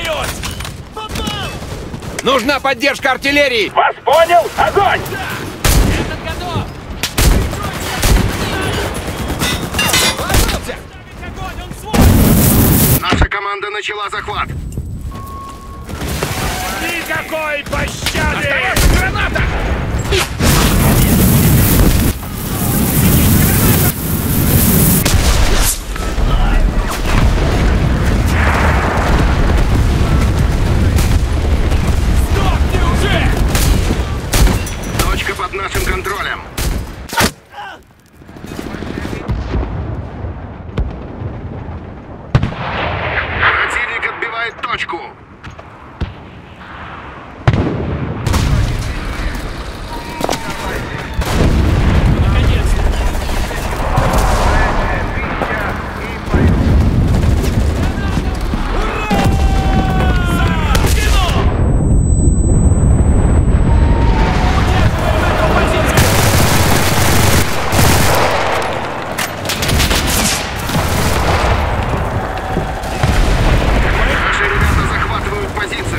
стреляют! Попал! Нужна поддержка артиллерии! Вас понял! Огонь! Этот готов! Ложился! Огонь, он свой! Наша команда начала захват. Никакой пощады! Остается граната! Сдохни уже! Точка под нашим контролем. Противник отбивает точку. Наши ребята захватывают позицию.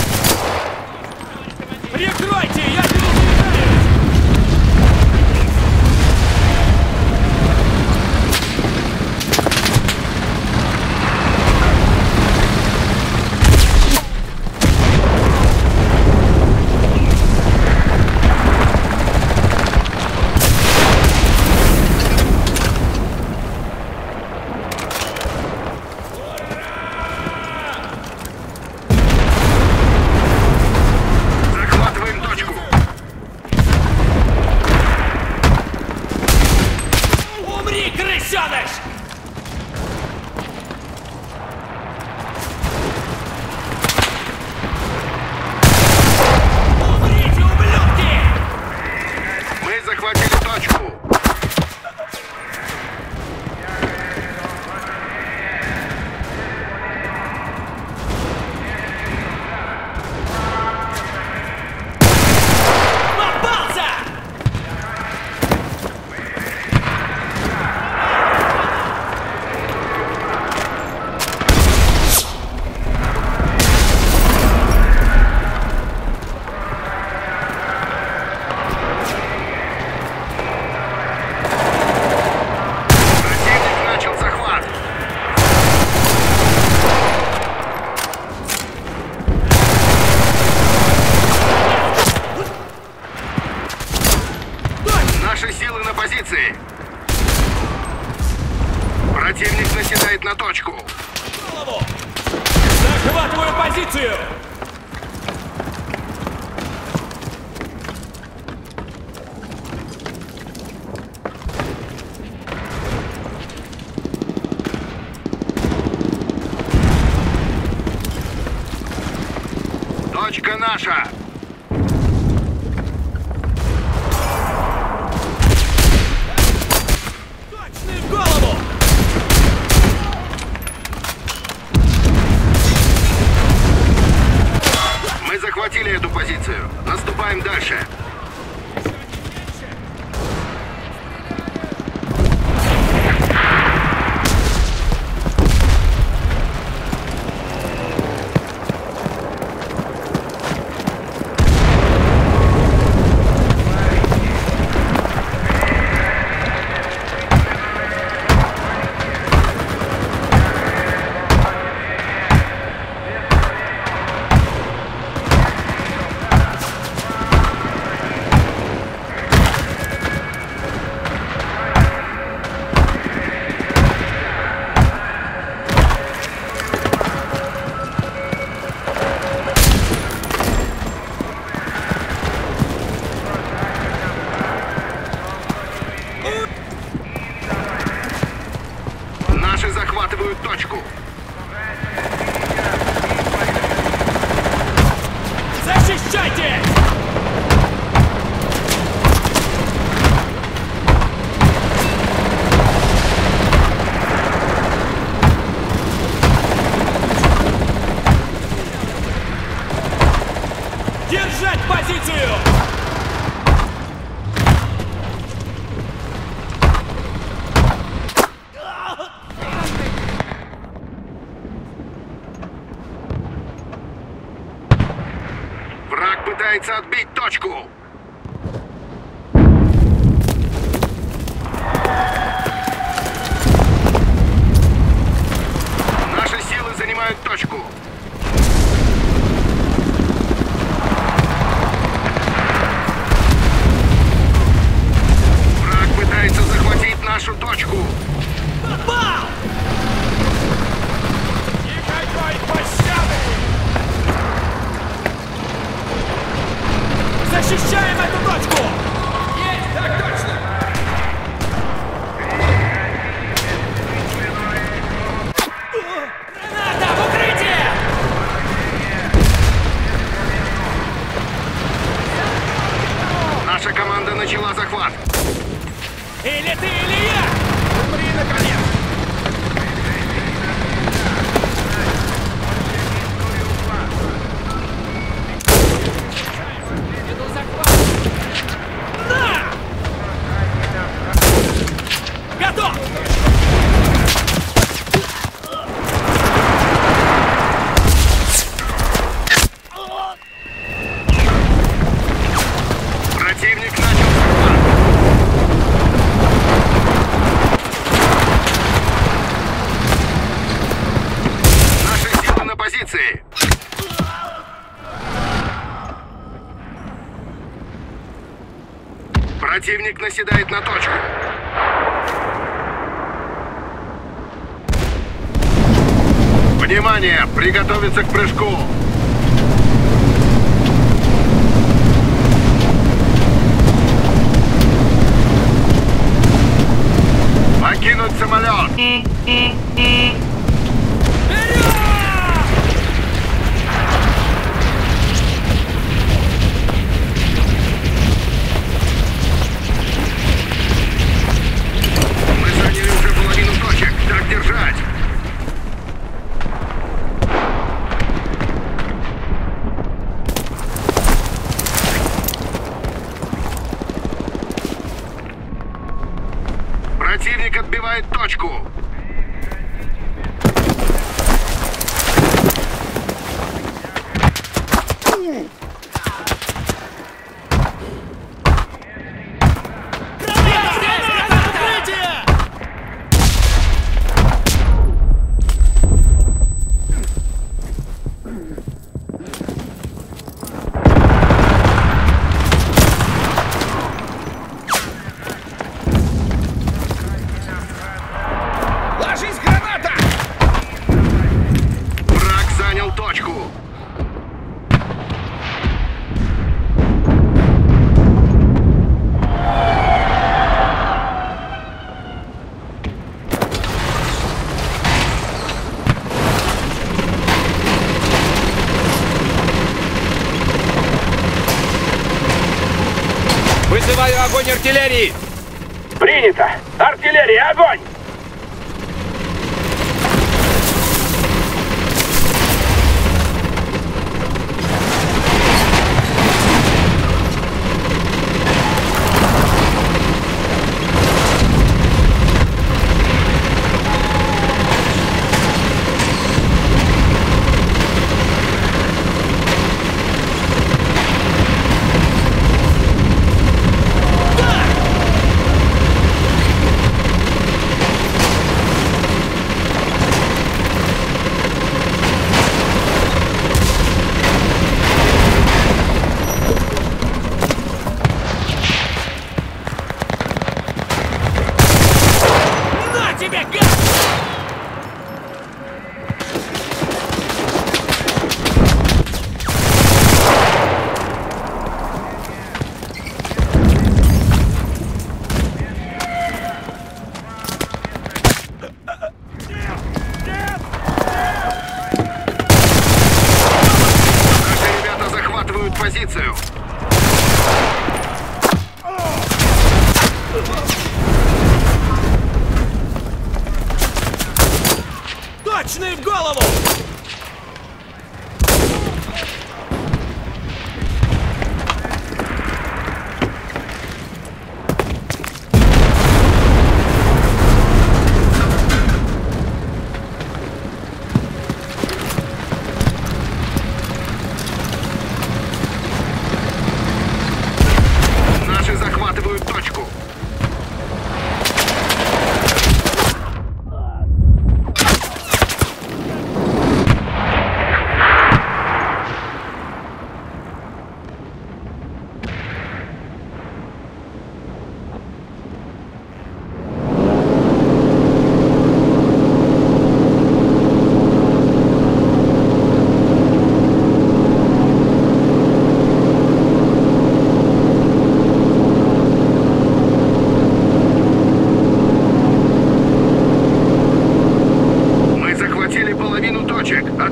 Прикройте, я перезаряжаюсь! Захватываем точку. Умри, крысеныш! Умрите, ублюдки! Мы захватили точку. Попался! Противник начал захват. Наши силы на позиции. Противник наседает на точку. Голову! Захватываю позицию! Точка наша. Точный в голову! Мы захватили эту позицию. Наступаем дальше. Наши захватывают точку. Защищайте! Держать позицию! пытается отбить точку. Наши силы занимают точку. Враг пытается захватить нашу точку. Попал! Никакой пощады! Защищаем эту точку! Есть, так точно! Граната в укрытие! Наша команда начала захват. Или ты, или я! Умри, наконец! На! Готов! Противник начал захват. Наши силы на позиции. Противник наседает на точку. Внимание! Приготовиться к прыжку! Покинуть самолет! Мы заняли уже половину точек. Так держать! Противник отбивает точку. Ложись, граната! Враг занял точку. Вызываю огонь артиллерии! Принято! Артиллерия, огонь! На тебе, гад! Наши ребята захватывают позицию. Точный в голову!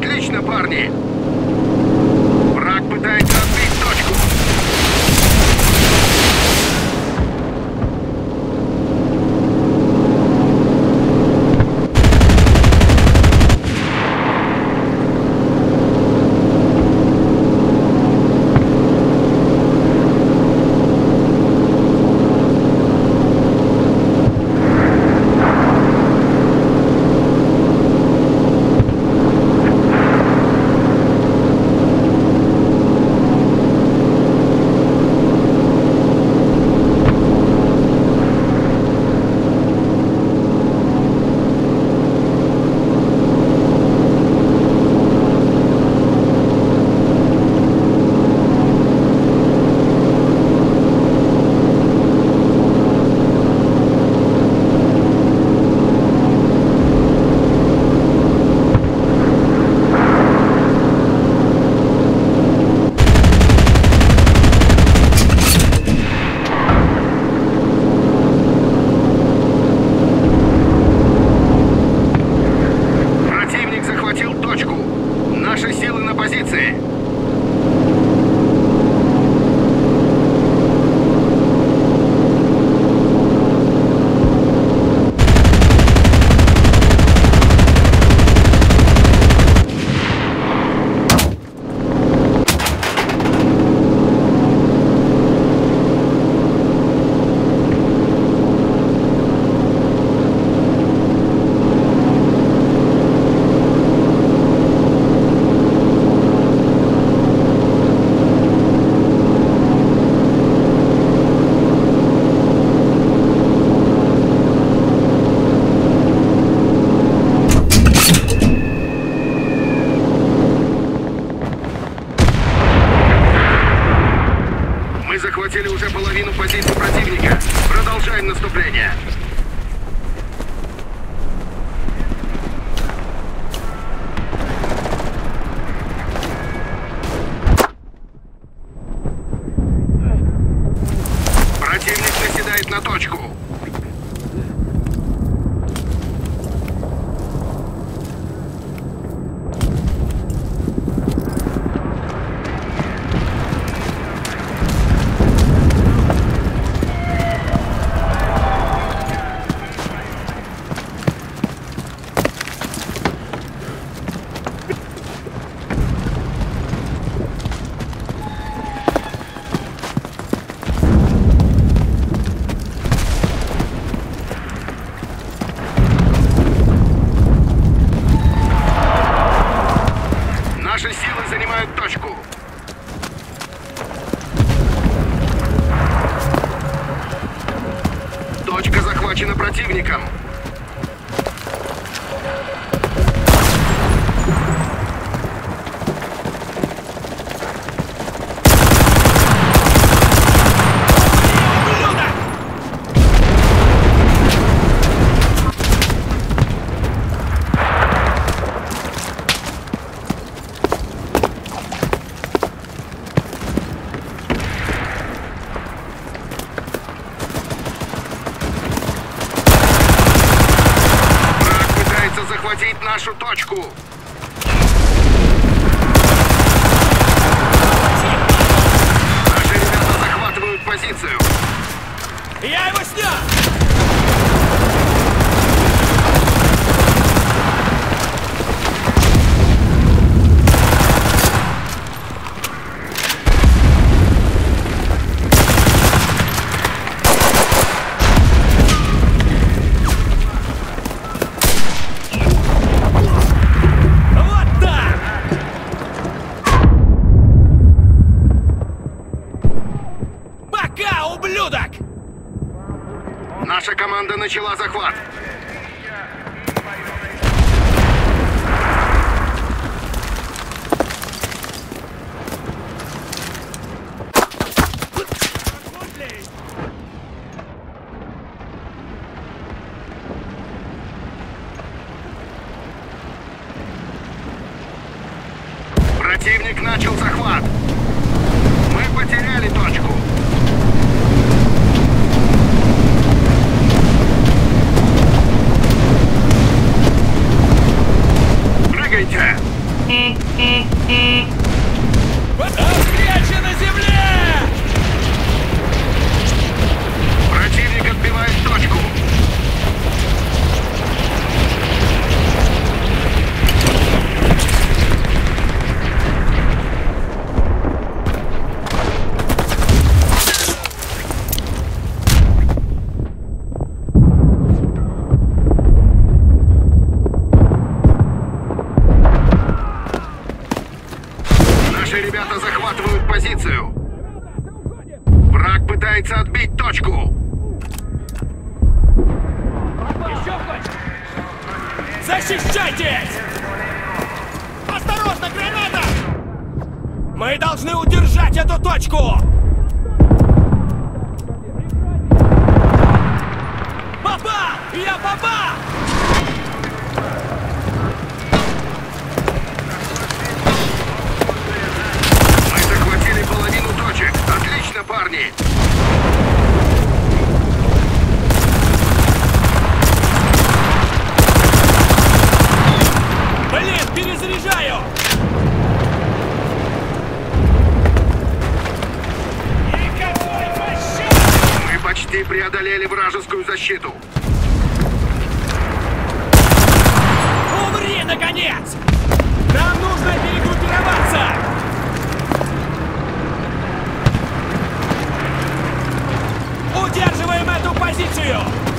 Отлично, парни! Враг пытается отбить точку. Захватили уже половину позиций противника. Продолжаем наступление. Противник наседает на точку. Наши силы занимают точку. Точка захвачена противником. Захватить нашу точку. Наши ребята захватывают позицию. Я его снял! Ублюдок! Наша команда начала захват. Противник начал захват. Мы потеряли точку. Прыгайте! Встреча на земле! Противник отбивает точку. Наши ребята захватывают позицию. Враг пытается отбить точку. Еще кто-нибудь? Защищайтесь! Осторожно, граната! Мы должны удержать эту точку! Попал! Я попал! Мы захватили половину точек. Отлично, парни. Блин, перезаряжаю! Никакой пощады! Мы почти преодолели вражескую защиту. Умри, наконец! Нам нужно перегруппироваться! Удерживаем эту позицию!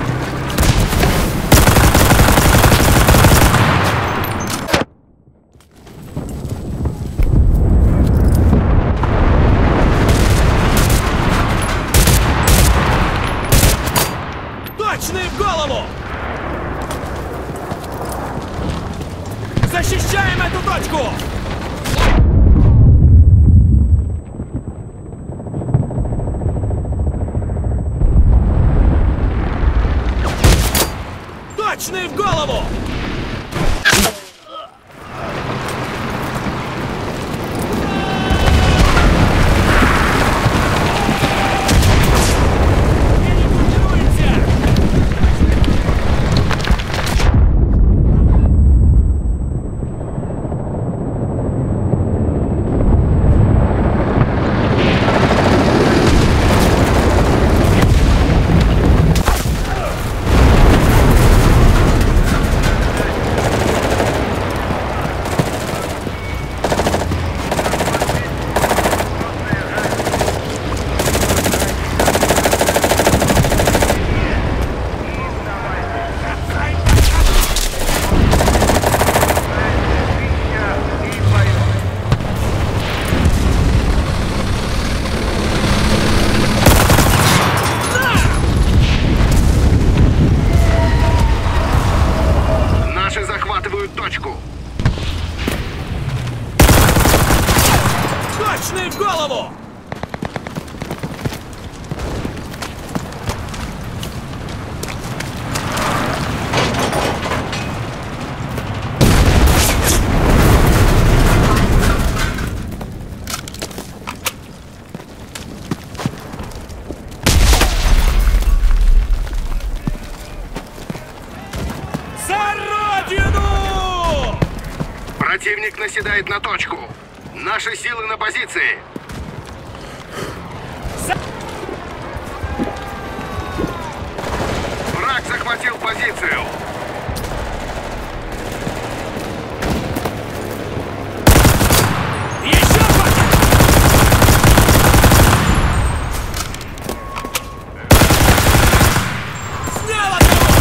Точный в голову! Защищаем эту точку! Точный в голову! Перегруппируемся! Наши захватывают точку. Точный в голову! За родину! Противник наседает на точку. Наши силы на позиции. Враг захватил позицию. Еще пока! Снял одного!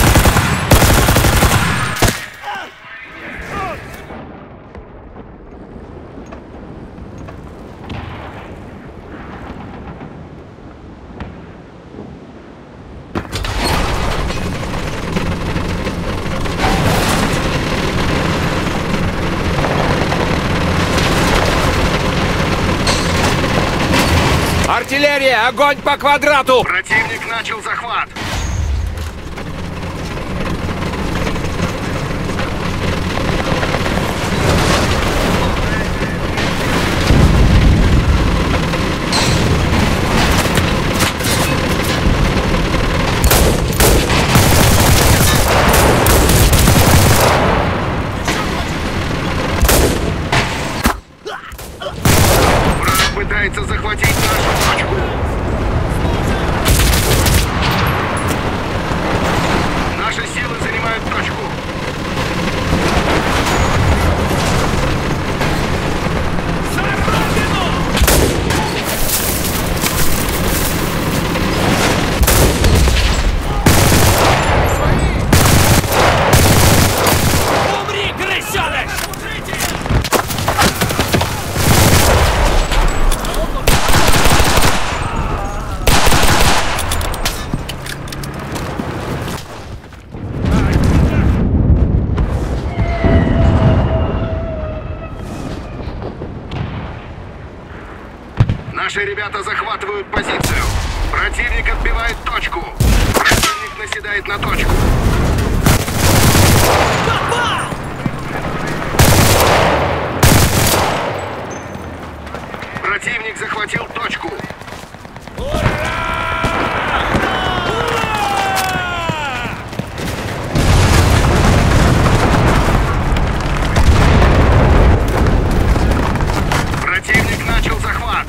Артиллерия! Огонь по квадрату! Противник начал захват. Наши ребята захватывают позицию. Противник отбивает точку. Противник наседает на точку. Попал! Противник захватил точку. Противник начал захват.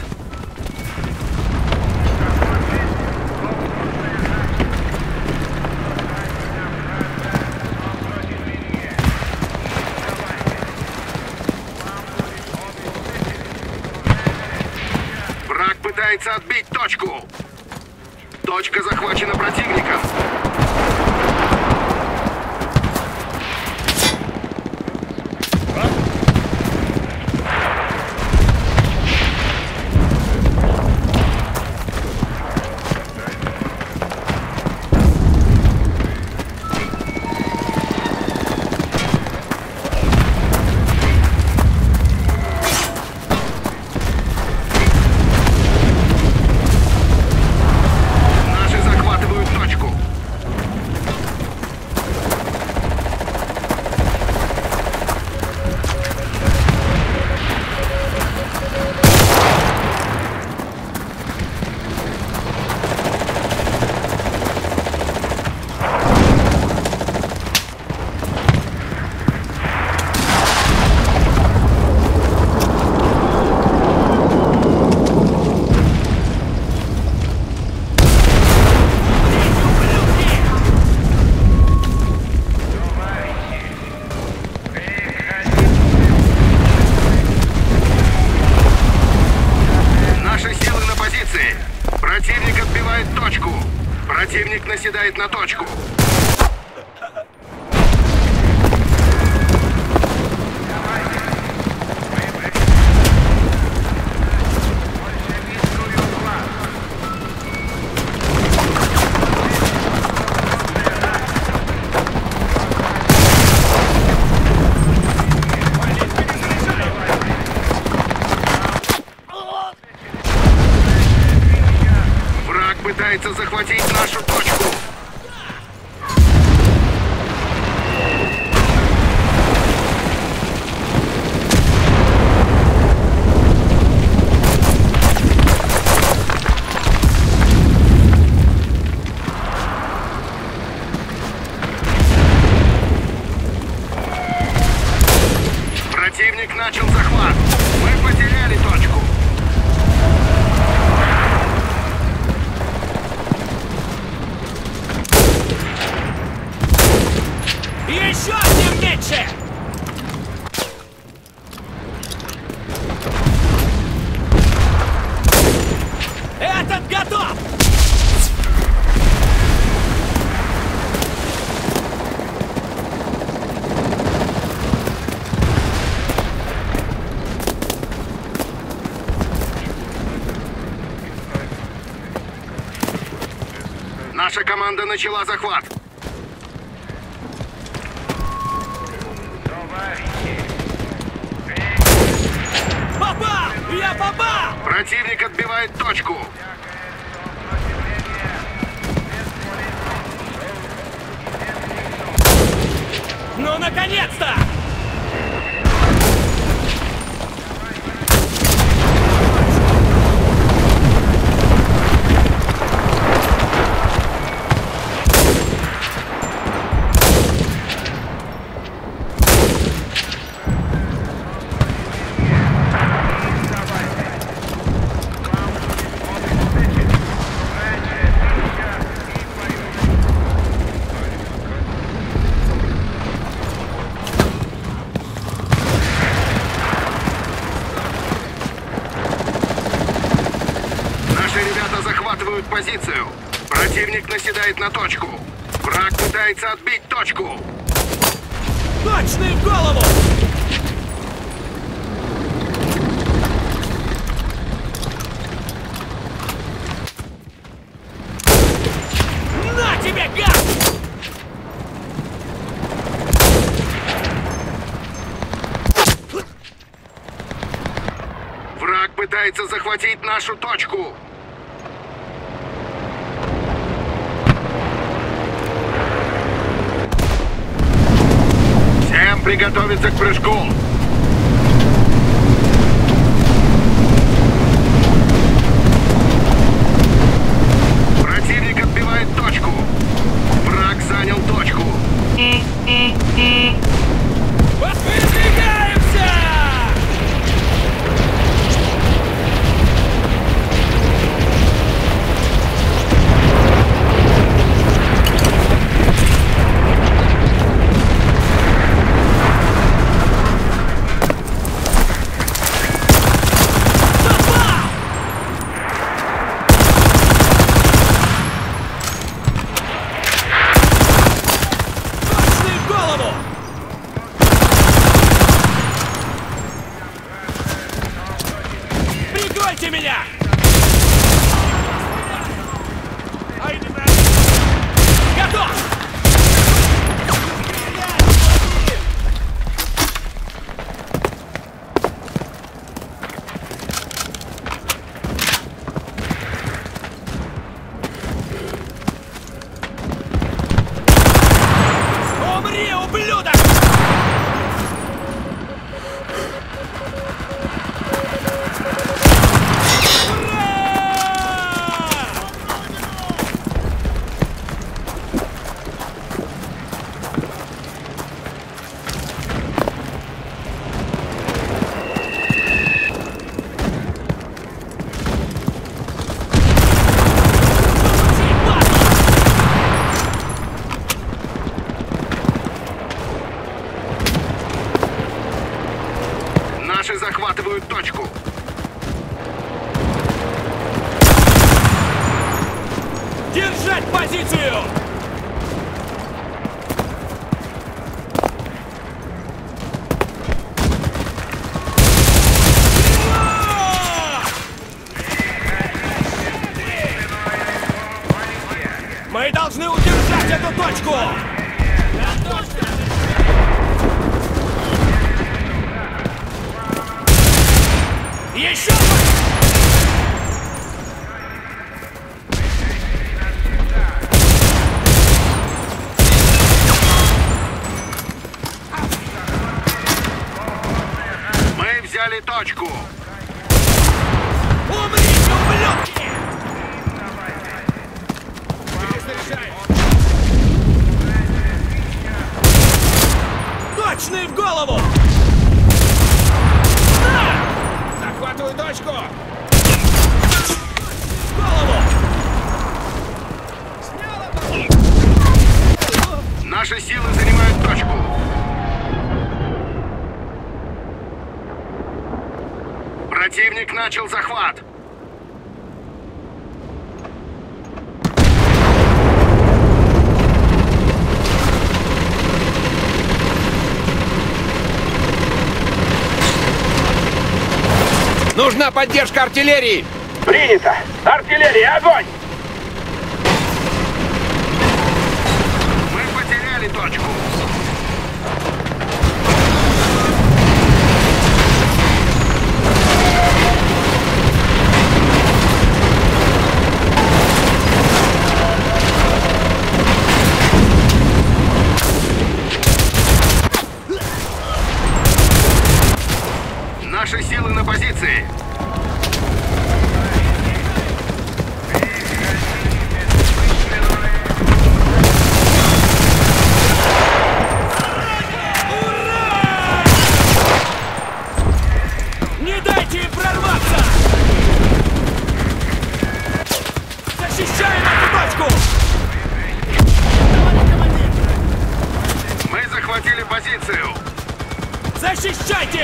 Враг пытается отбить точку. Точка захвачена противником. Наши захватывают точку. Наши силы на позиции. Противник отбивает точку. Противник наседает на точку. Враг пытается захватить нашу точку. Противник начал захват. Мы потеряли точку. Еще одним меньше! Этот готов! Наша команда начала захват. Попал! Я попал! Противник отбивает точку. Ну, наконец-то! Наши ребята захватывают позицию. Противник наседает на точку. Враг пытается отбить точку. Точный в голову! На тебе, гад! Враг пытается пытается захватить нашу точку. Всем приготовиться к прыжку. Противник отбивает точку. Враг занял точку. Выдвигаемся! Точный в голову! Прикройте меня! Готов! Умри, ублюдок! Наши захватывают точку. Держать позицию! Мы должны удержать эту точку! Еще! Мы взяли точку. Умрите, ублюдки! Точный в голову! Захватываю точку! В голову! Наши силы занимают точку. Противник начал захват. Нужна поддержка артиллерии! Принято! Артиллерия, огонь! Мы потеряли точку. Наши силы на позиции. Не дайте им прорваться! Защищаем эту точку! Мы захватили позицию. Защищайте!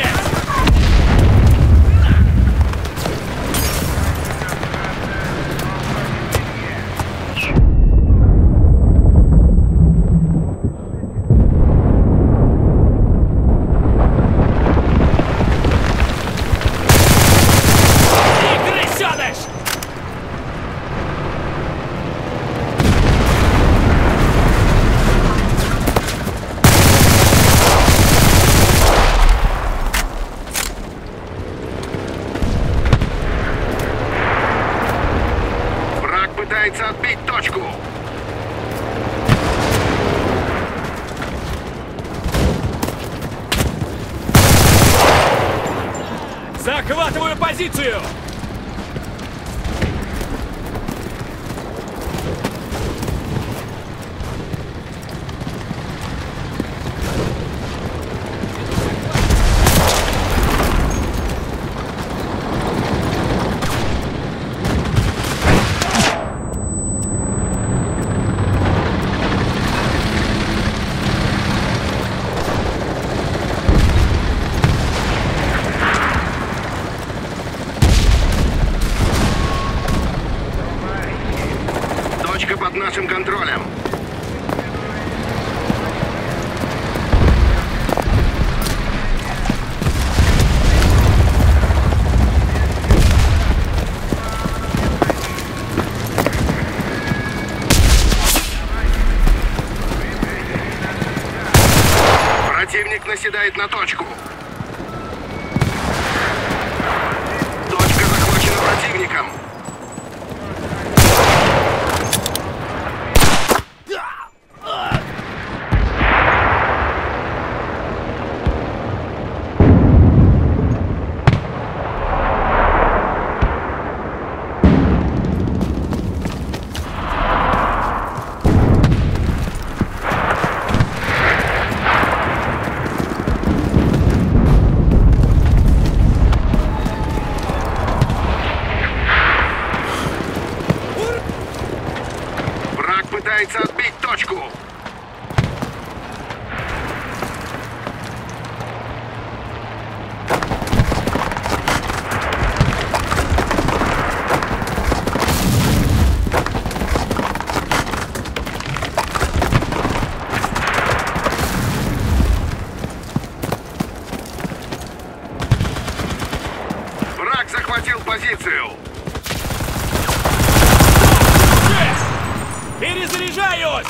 И крысёныш! Захватываю позицию! Точка под нашим контролем. Противник наседает на точку. Точка захвачена противником. Пытается отбить точку. Враг захватил позицию. Перезаряжаюсь!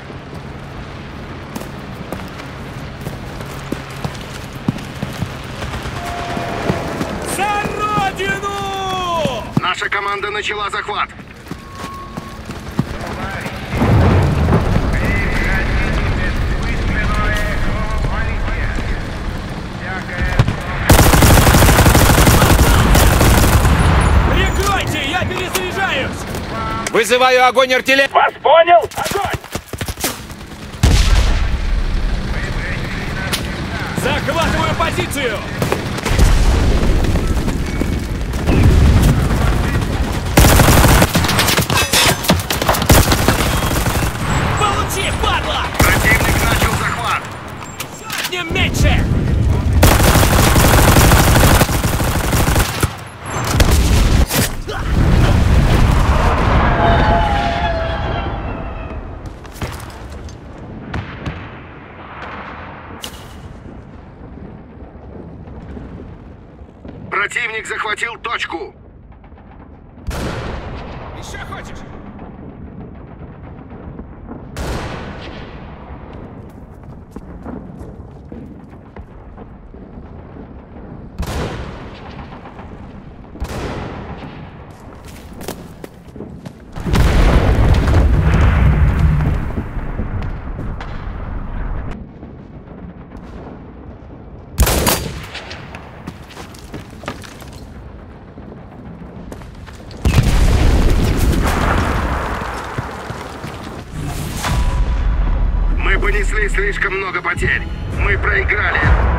За родину! Наша команда начала захват. Прикройте, я перезаряжаюсь! Вызываю огонь артиллерии! Вас понял? Огонь! Захватываю позицию! Получи, падла! Противник начал захват. Сотням меньше! Противник захватил точку. Еще хочешь? Мы понесли слишком много потерь. Мы проиграли.